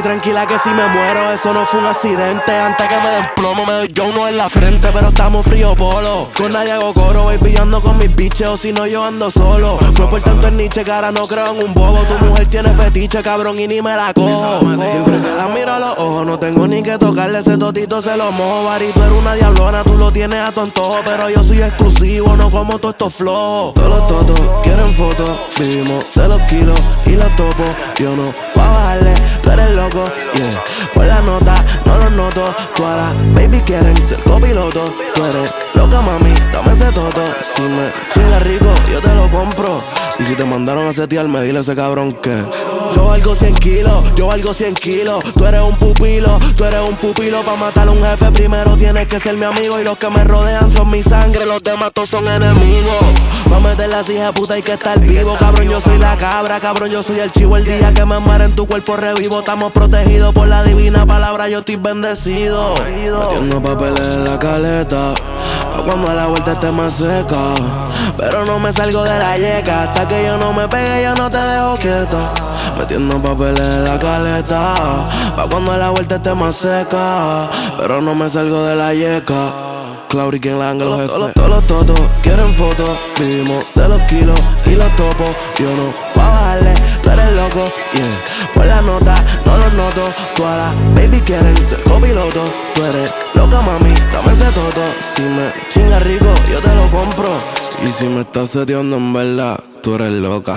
tranquila que si me muero eso no fue un accidente. Antes que me den plomo me doy yo uno en la frente. Pero estamos frío polo, con nadie hago coro. Baby ando con mis biches o si no yo ando solo. Fue por tanto en Nietzsche que ahora no creo en un bobo. Tu mujer tiene fetiche cabrón y ni me la cojo. Siempre que la miro a los ojos no tengo ni que tocarle, ese totito se lo mojo. Bari, tú eres una diablona, tú lo tienes a tu antojo. Pero yo soy exclusivo, no como todos estos flojos. Todos los totos quieren fotos, vivimos de los kilos y los topos. Yo no voy a bajarle, tú eres loco, yeah. Por la nota, no los noto. Todas las baby quieren ser copiloto. Tú eres loca mami, dame ese toto. Si me chinga rico, yo te lo compro. Y si te mandaron a setearme, dile a ese cabrón que yo valgo 100 kilos, yo valgo 100 kilos. Tú eres un pupilo, tú eres un pupilo. Pa' matar a un jefe primero tienes que ser mi amigo. Y los que me rodean son mi sangre, los demás todos son enemigos. Pa' meter las hijas de puta hay que estar vivo. Cabrón, yo soy la cabra, cabrón, yo soy el chivo. El día que me muera en tu cuerpo revivo. Estamos protegidos por la divina palabra, yo estoy bendecido. Metiendo papeles en la caleta, pa' cuando a la vuelta esté más seca. Pero no me salgo de la yeca, hasta que yo no me pegue yo no te dejo quieta. Metiendo papeles en la caleta, pa' cuando a la vuelta esté más seca. Pero no me salgo de la yeca. Claudio quien la haga los jefes. Todos los totos quieren fotos, vivimos de los kilos y los topos. Yo no voy a bajarle, tú eres loco, yeah. Por la nota, no los noto. Todas las baby quieren ser copiloto. Tú eres loca mami, dame ese toto. Si me chinga rico, yo te lo compro. Y si me estás seteando en verdad, tú eres loca.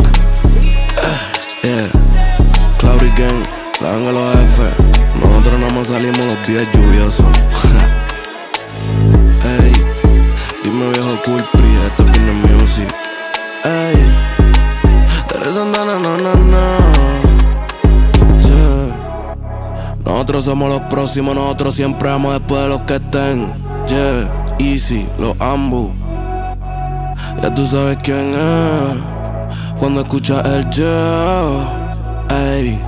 Yeah. Claudio Gang, la hagan los jefes. Nosotros no más salimos los días lluviosos. Ey, dime viejo Culpri, esto es Pino Music. Ey, Teresa Santana, no. Yeah. Nosotros somos los próximos, nosotros siempre vamos después de los que estén. Yeah, Easy, los Ambu. Ya tú sabes quién es cuando escuchas el yeah. Ey.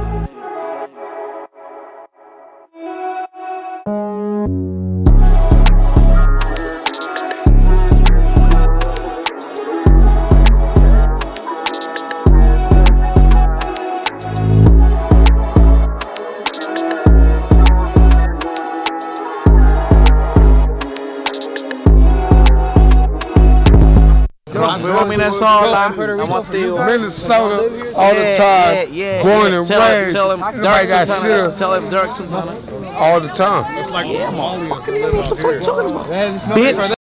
Minnesota, I'm activo. Minnesota all the time. Yeah. Born and raised. Tell him Tell him Dirk Santana. all the time. Yeah, what the fuck you talking about? Bitch.